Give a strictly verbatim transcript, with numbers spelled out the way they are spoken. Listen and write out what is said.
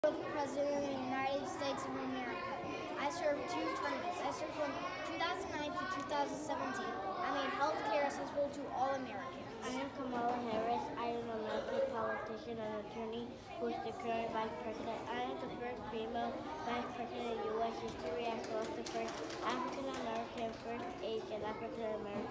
President of the United States of America. I served two terms. I served from two thousand nine to two thousand seventeen. I made health care accessible to all Americans. I am Kamala Harris. I am an American politician and attorney who is the current vice president. I am the first female vice president in U S history, as well as the first African American, first Asian African American